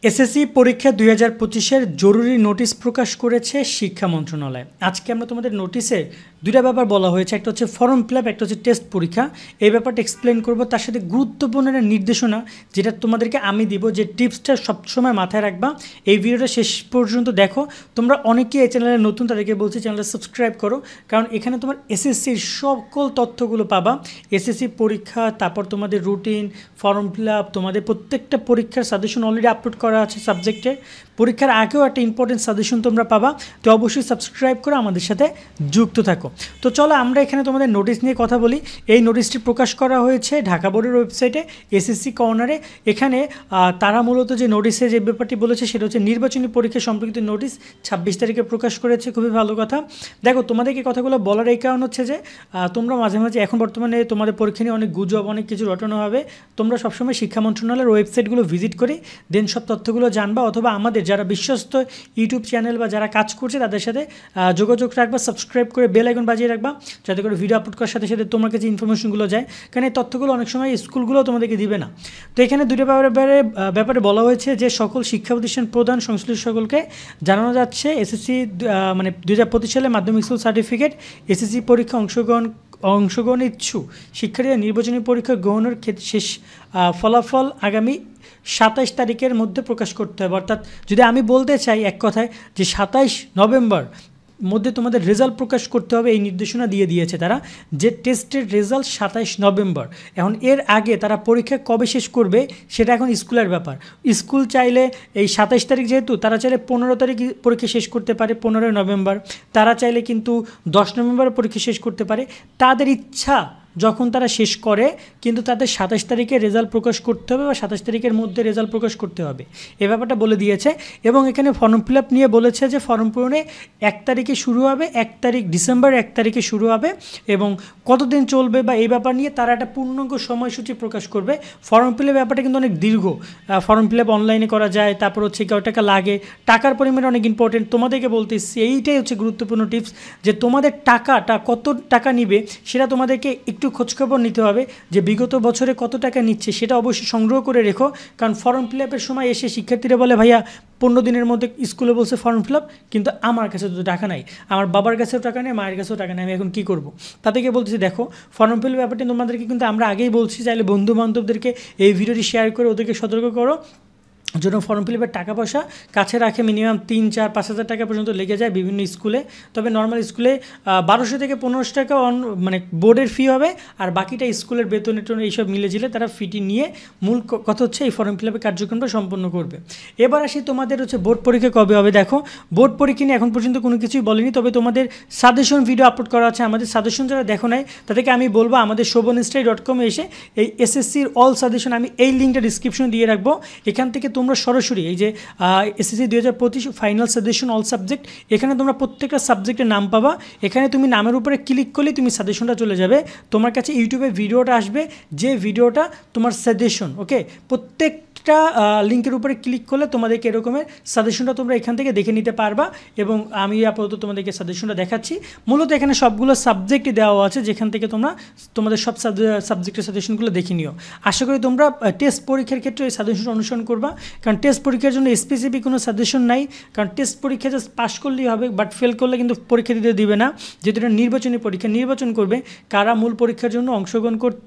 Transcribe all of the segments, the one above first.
SSC পরীক্ষা 2025-এর জরুরি notice প্রকাশ করেছে শিক্ষা মন্ত্রণালয়। আজকে আমরা তোমাদের নোটিশে দুইটা ব্যাপার বলা হয়েছে, একটা হচ্ছে ফর্ম ফিল আপ, একটা হচ্ছে টেস্ট পরীক্ষা। এই ব্যাপারটা এক্সপ্লেন করব, তার সাথে গুরুত্বপূর্ণ একটা নির্দেশনা যেটা তোমাদেরকে আমি দিব, যে টিপসটা সবসময় মাথায় রাখবা। এই ভিডিওটা শেষ পর্যন্ত দেখো। তোমরা অনেকেই এই চ্যানেলে নতুন, তাদেরকে বলছি চ্যানেলটা সাবস্ক্রাইব করো, কারণ এখানে তোমার এসএসসির সকল তথ্যগুলো পাবা। এসএসসি পরীক্ষা, তারপর তোমাদের রুটিন, ফর্ম ফিল আপ, তোমাদের প্রত্যেকটা পরীক্ষার সাজেশন অলরেডি আপলোড করা আছে সাবজেক্টের। পরীক্ষার আগেও একটা ইম্পর্টেন্ট সাজেশন তোমরা পাবা, তো অবশ্যই সাবস্ক্রাইব করে আমাদের সাথে যুক্ত থাকো। তো চলো আমরা এখানে তোমাদের নোটিশ নিয়ে কথা বলি। এই নোটিশটি প্রকাশ করা হয়েছে ঢাকা বোর্ডের ওয়েবসাইটে এসএসসি কর্নারে। এখানে তারা মূলত যে নোটিশে যে ব্যাপারটি বলেছে সেটা হচ্ছে নির্বাচনী পরীক্ষা সম্পর্কিত নোটিশ 26 তারিখে প্রকাশ করেছে। খুবই ভালো কথা। দেখো, তোমাদেরকে কথাগুলো বলার এই কারণ হচ্ছে যে তোমরা মাঝে মাঝে এখন বর্তমানে তোমাদের পরীক্ষা নিয়ে অনেক গুজব, অনেক কিছু রটানো হবে। তোমরা সবসময় শিক্ষা মন্ত্রণালয়ের ওয়েবসাইটগুলো ভিজিট করে দেন সব তথ্যগুলো জানবা, অথবা আমাদের যারা বিশ্বস্ত ইউটিউব চ্যানেল বা যারা কাজ করছে তাদের সাথে যোগাযোগ রাখবা, সাবস্ক্রাইব করে বেল আইকন বাজিয়ে রাখবা, যাতে করে ভিডিও আপলোড করার সাথে সাথে তোমার কাছে ইনফরমেশনগুলো যায়, কারণ এই তথ্যগুলো অনেক সময় স্কুলগুলো তোমাদেরকে দিবে না। তো এখানে দুটো ব্যাপারে বলা হয়েছে যে সকল শিক্ষা প্রতিষ্ঠান প্রধান সংশ্লিষ্ট সকলকে জানানো যাচ্ছে এসএসসি মানে 2025 সালে মাধ্যমিক স্কুল সার্টিফিকেট এসএসসি পরীক্ষা অংশগ্রহণ ইচ্ছুক শিক্ষার্থীরা নির্বাচনী পরীক্ষা গ্রহণের ক্ষেত্রে শেষ ফলাফল আগামী 27 তারিখের মধ্যে প্রকাশ করতে হবে। অর্থাৎ যদি আমি বলতে চাই এক কথায় যে 27 নভেম্বর মধ্যে তোমাদের রেজাল্ট প্রকাশ করতে হবে, এই নির্দেশনা দিয়ে দিয়েছে তারা, যে টেস্টের রেজাল্ট 27 নভেম্বর। এখন এর আগে তারা পরীক্ষা কবে শেষ করবে সেটা এখন স্কুলের ব্যাপার। স্কুল চাইলে এই 27 তারিখ, যেহেতু তারা চাইলে 15 তারিখ পরীক্ষা শেষ করতে পারে, 15 নভেম্বর। তারা চাইলে কিন্তু 10 নভেম্বর পরীক্ষা শেষ করতে পারে, তাদের ইচ্ছা যখন তারা শেষ করে, কিন্তু তাদের 27 তারিখে রেজাল্ট প্রকাশ করতে হবে বা 27 তারিখের মধ্যে রেজাল্ট প্রকাশ করতে হবে, এ ব্যাপারটা বলে দিয়েছে। এবং এখানে ফর্ম ফিল আপ নিয়ে বলেছে যে ফর্ম পূরণে 1 তারিখে শুরু হবে, ডিসেম্বর 1 তারিখে শুরু হবে, এবং কতদিন চলবে বা এই ব্যাপার নিয়ে তারা একটা পূর্ণাঙ্গ সময়সূচি প্রকাশ করবে। ফর্ম ফিল আপ ব্যাপারটা কিন্তু অনেক দীর্ঘ। ফর্ম ফিল আপ অনলাইনে করা যায়, তারপর হচ্ছে কত টাকা লাগে, টাকার পরিমাণ অনেক ইম্পর্টেন্ট। তোমাদেরকে বলতেছি এইটাই হচ্ছে গুরুত্বপূর্ণ টিপস, যে তোমাদের টাকাটা কত টাকা নিবে সেটা তোমাদেরকে একটু খোঁজখবর নিতে হবে, যে বিগত বছরে কত টাকা নিচ্ছে সেটা অবশ্যই সংগ্রহ করে রেখো। কারণ ফর্ম ফিল আপের সময় এসে শিক্ষার্থীরা বলে, ভাইয়া 15 দিনের মধ্যে স্কুলে বলছে ফর্ম ফিল আপ, কিন্তু আমার কাছে তো টাকা নাই, আমার বাবার কাছেও টাকা নেই, মায়ের কাছেও টাকা নেই, আমি এখন কী করবো? তাদেরকে বলতেছি, দেখো ফর্ম ফিল আপ ব্যাপারটি তোমাদেরকে কিন্তু আমরা আগেই বলছি, চাইলে বন্ধু বান্ধবদেরকে এই ভিডিওটি শেয়ার করে ওদেরকে সতর্ক করো জন্য ফর্ম ফিল আপের টাকা পয়সা কাছে রাখে। মিনিমাম 3, 4, 5 হাজার টাকা পর্যন্ত লেগে যায় বিভিন্ন স্কুলে। তবে নর্মাল স্কুলে 1200 থেকে 1500 টাকা মানে বোর্ডের ফি হবে, আর বাকিটা স্কুলের বেতন এইসব মিলে ঝিলে তারা ফিটি নিয়ে মূল কথা হচ্ছে এই ফর্ম ফিল আপের কার্যক্রমটা সম্পন্ন করবে। এবার আসি তোমাদের হচ্ছে বোর্ড পরীক্ষা কবে হবে। দেখো, বোর্ড পরীক্ষা নিয়ে এখন পর্যন্ত কোনো কিছুই বলেনি, তবে তোমাদের সাজেশন ভিডিও আপলোড করা আছে। আমাদের সাজেশন যারা দেখো নাই তাদেরকে আমি বলবো আমাদের shobhanstudy.com এসে এই এসএসসির অল সাজেশন, আমি এই লিঙ্কটা ডিসক্রিপশনে দিয়ে রাখবো, এখান থেকে তোমরা সরাসরি এই যে SSC 2025 final suggestion all subject, এখানে তোমরা প্রত্যেকটা সাবজেক্টের নাম পাবা। এখানে তুমি নামের উপরে ক্লিক করলে তুমি সাজেশনটা চলে যাবে, তোমার কাছে ইউটিউবে ভিডিওটা আসবে, যে ভিডিওটা তোমার সাজেশন। ওকে, প্রত্যেকটা লিঙ্কের উপরে ক্লিক করলে তোমাদেরকে এরকমের সাজেশনটা তোমরা এখান থেকে দেখে নিতে পারবা। এবং আমি আপাতত তোমাদেরকে সাজেশনটা দেখাচ্ছি। মূলত এখানে সবগুলো সাবজেক্টই দেওয়া আছে, যেখান থেকে তোমরা তোমাদের সব সাবজেক্টের সাজেশনগুলো দেখে নিও। আশা করি তোমরা টেস্ট পরীক্ষার ক্ষেত্রে এই সাজেশন অনুসরণ করবা, কারণ টেস্ট পরীক্ষার জন্য স্পেসিফিক কোনো সাজেশন নাই। কারণ টেস্ট পরীক্ষা জাস্ট পাস করলেই হবে, বাট ফেল করলে কিন্তু পরীক্ষা দিতে দিবে না, যেহেতু এটা নির্বাচনী পরীক্ষা। নির্বাচন করবে কারা মূল পরীক্ষার জন্য অংশগ্রহণ করতে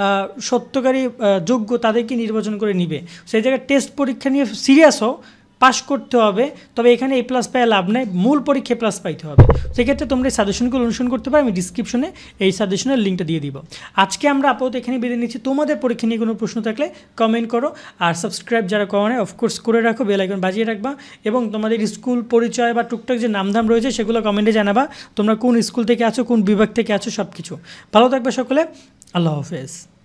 সত্যকারী যোগ্য, তাদেরকে নির্বাচন করে নিবে। সেই জায়গায় টেস্ট পরীক্ষা নিয়ে সিরিয়াস হও, পাস করতে হবে, তবে এখানে A+ পায় লাভ নেই, মূল পরীক্ষা A+ পাইতে হবে। সেক্ষেত্রে তোমরা এই সাজেশনগুলো অনুসরণ করতে পারো, আমি ডিসক্রিপশনে এই সাজেশনের লিঙ্কটা দিয়ে দিব। আজকে আমরা আপাতত এখানে বিদায় নিচ্ছি। তোমাদের পরীক্ষা নিয়ে কোনো প্রশ্ন থাকলে কমেন্ট করো, আর সাবস্ক্রাইব যারা করো না অফকোর্স করে রাখো, বেল আইকন বাজিয়ে রাখবা, এবং তোমাদের স্কুল পরিচয় বা টুকটাক যে নামধাম রয়েছে সেগুলো কমেন্টে জানাবা, তোমরা কোন স্কুল থেকে আছো, কোন বিভাগ থেকে আছো, সব কিছু। ভালো থাকবে সকলে, আল্লাহ হাফেজ।